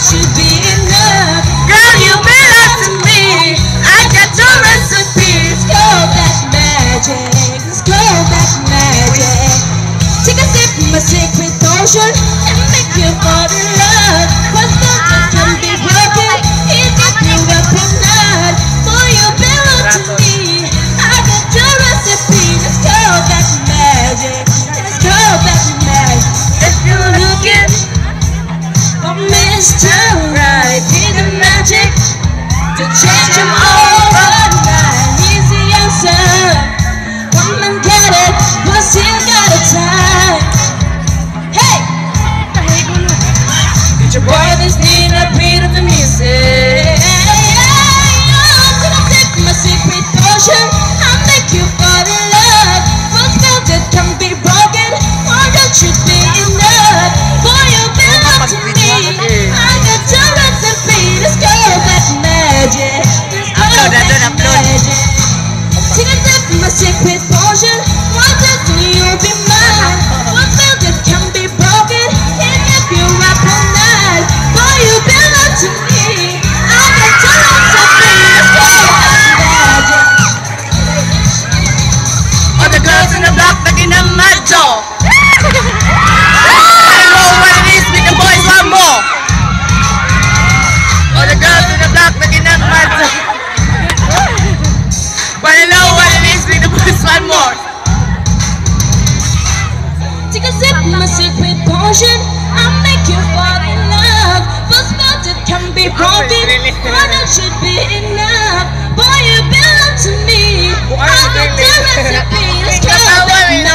should be enough. Girl, you belong to me. I got your recipe. It's called that magic. It's called that magic. Take a sip from my secret potion and make you fall in love. Cause something can be broken. It got you up all night. Boy, you belong to me. I got your recipe. It's called that magic. It's called that magic. If you're looking for Mr. Right, he's the magic to change him overnight. He's the answer. Woman got it, but still got a time. Hey! Get your brothers need a beat of the music. Till I take my secret potion, I'll make you fall in love. First spells that can be broken, why don't you be enough? Boy, you belong to me. I got your recipe. Let's go, that magic. Let's go, that magic. Take a sip from my secret potion. One destiny, you'll be mine. One spell that can be broken, can keep you up all night. Boy, you belong to me. I got your recipe. Let's go, that magic. All the girls in the block knocking on my door. I know what it is, make the boys want more. All the girls in the block knocking on my door. But I know what it is, make the boys want more. Take a sip from my secret potion, I'll make you fall in love. First spell that can be broken, why don't you be enough? Boy, you belong to me. I got your recipe. Let's go, that